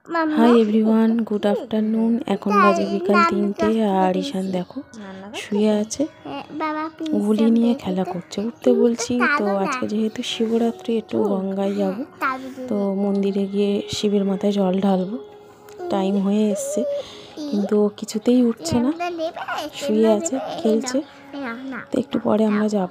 Hi everyone, good afternoon. এখন বাজে বিকাল 3টে আর ঈশান দেখো শুয়ে আছে, গুলি নিয়ে খেলা করছে। উঠতে বলছি তো আজকে যেহেতু শিবরাত্রি একটু গঙ্গায় যাব, তো মন্দিরে গিয়ে শিবের মাথায় জল ঢালবো। টাইম হয়ে এসছে কিন্তু কিছুতেই উঠছে না, শুয়ে আছে, খেলছে। তো একটু পরে আমরা যাব।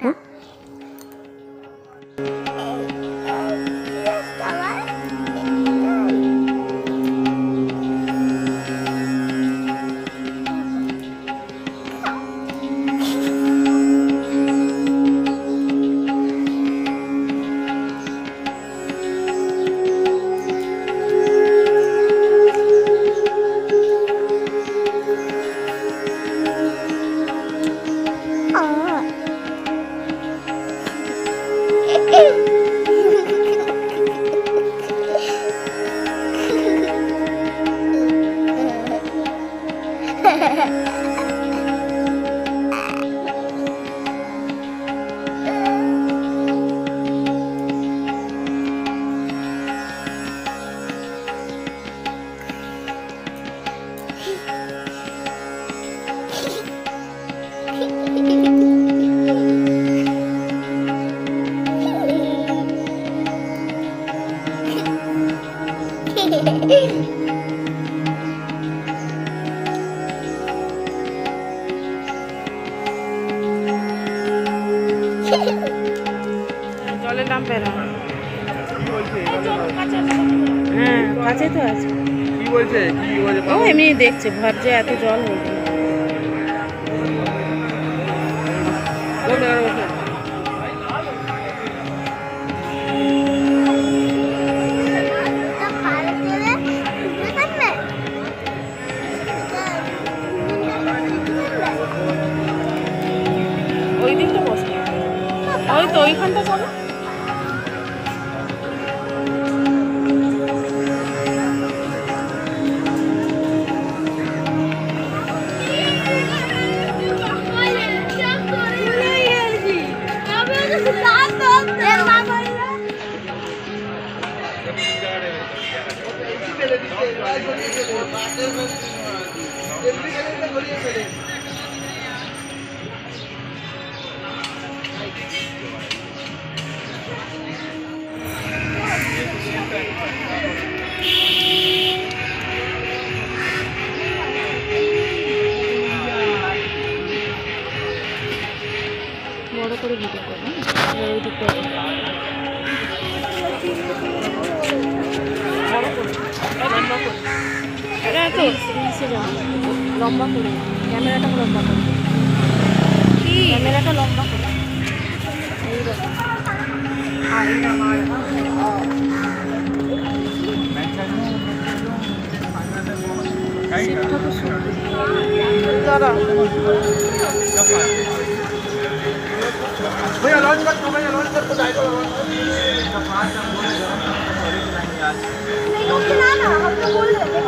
জলের দাম বের হয়, হ্যাঁ কাছে তো আছে। কি বলছে ও এমনি দেখছে, ভাবছে এত জল হয়েছে। ওই দিকটা বসে, ওই তো ওইখানটা চলো। বড় করে ভিডিও করবো, ওই দিকটা লম্বা করে ক্যামেরাটা লম্বা করে, ক্যামেরাটা লম্বা করে দাদা भैया लॉन्च कर दो, भैया लॉन्च कर दो, जाएगा लेकिन ना हम तो बोल रहे थे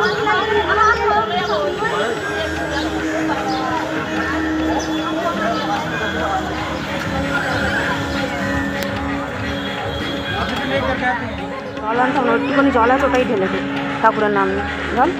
জল আনতাম, একটুখানি জল আছে ওটাই ঢেলে দিই ঠাকুরের নাম জল।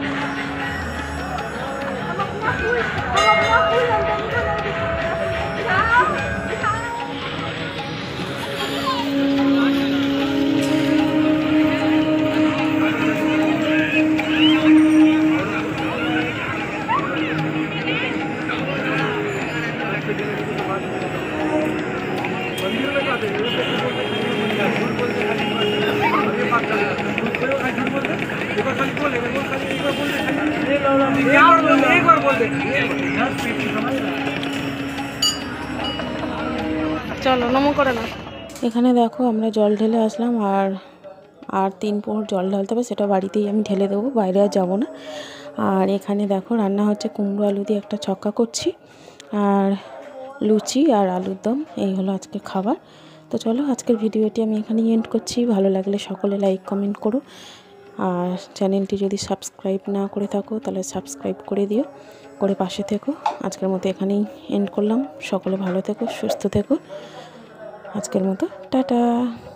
চলো নমো করে না। এখানে দেখো আমরা জল ঢেলে আসলাম, আর 3 পোহর জল ঢালতে হবে, সেটা বাড়িতেই আমি ঢেলে দেবো, বাইরে আর যাবো না। আর এখানে দেখো রান্না হচ্ছে, কুমড়ো আলু দিয়ে একটা ছক্কা করছি, আর লুচি আর আলুর দম, এই হলো আজকে খাবার। তো চলো আজকের ভিডিওটি আমি এখানেই এন্ড করছি। ভালো লাগলে সকলে লাইক কমেন্ট করো, আর চ্যানেলটি যদি সাবস্ক্রাইব না করে থাকো তাহলে সাবস্ক্রাইব করে দিও, করে পাশে থেকো। আজকের মতো এখানেই এন্ড করলাম। সকলে ভালো থেকো, সুস্থ থেকো। আজকের মতো টাটা।